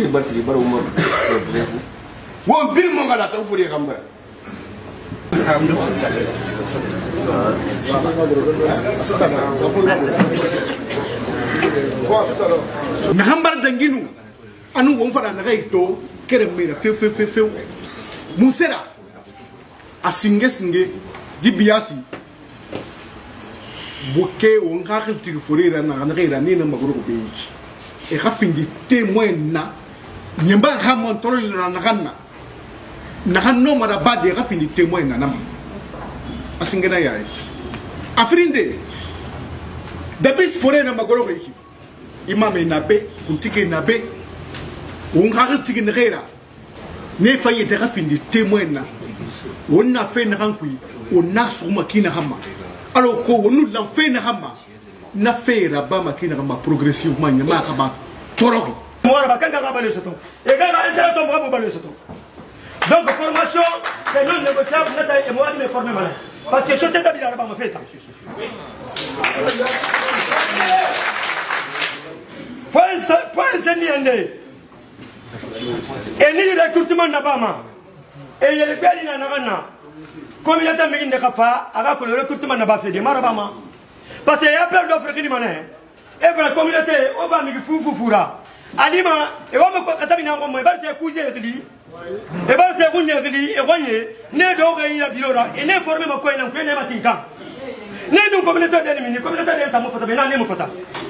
barsi bara umma wo bir mo ngala ta furi gamba na hambar danginu anu won fara na gaito kere mira fe musera asinge di biasi boke won ka khilti furira na na gaira ni na magro ko beiki e khafindi témoin na nyamba ha montoro na ganna na hanno mara bade khafindi témoin na nam asinge na yae afrindi depuis furira na magro ko iki imame na be kuntike na be won ka khilti na gaira ne faye de khafindi témoin na on a fait une rencontre, on a sur ma kina hama. Alors qu'on nous l'a fait une hama, n'a fait la bama kina hama progressivement, n'a pas hama torori. Moi, la bakanga va balayer ce temps. Et quand la intérêt tombe, va balayer ce temps. Donc formation, c'est non négociable. Nathalie et moi, me former malin. Parce que société habitante va me faire. Point c'est ni ende. Et ni recrutement n'abama. Et il y a les belles nanana. Comme il y a des gens qui ont fait le recrutement n'a pas fait des marabama. Parce qu'il y a plein d'offres qui sont et pour la communauté, on va me foufoura. Anima, et on me fait ça, on va se couser avec lui. Et va se rouler avec lui, et roigner, né d'oreille la bilora, et né former ma coin, on peut ne matinka. Né d'une communauté d'ennemis, une communauté d'ennemis, on fait un émoufata.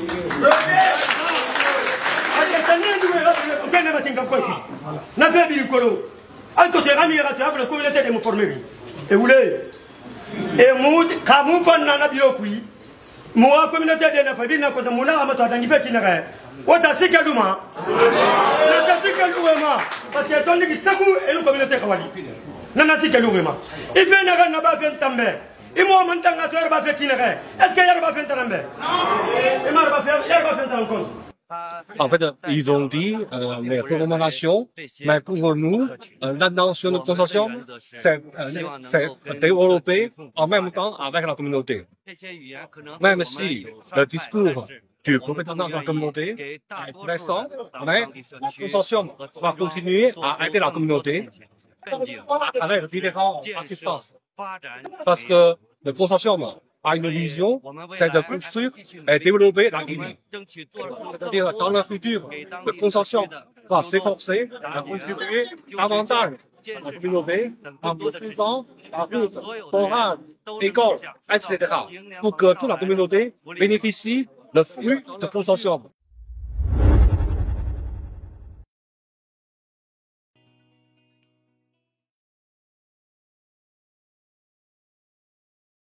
Parce que c'est né d'une communauté d'ennemis, n'a fait bien colo. Al côté rami raté la communauté de me former. Et vous voulez et moi quand vous faites na bilokui moi communauté de na famille na ko de mona amato dangi feti na ga wata sikaluma na sikaluma parce que ton ngi taku et la communauté kawali na sikaluma il fait na ba fait tambe et moi man tanga to ba fait kina ga est-ce que yar ba fait tambe et mar ba fait yar ba fait encore. En fait, ils ont dit les recommandations, mais pour nous, l'intention de consortium, c'est développer en même temps avec la communauté. Même si le discours du représentant de la communauté est pressant, mais le consortium va continuer à aider la communauté avec différentes assistances. Parce que le consortium a une vision, c'est de construire et développer la Guinée. C'est-à-dire, dans le futur, le consortium va s'efforcer à contribuer davantage à la communauté en poursuivant la route morale, école, etc. pour que toute la communauté bénéficie le fruit du consortium.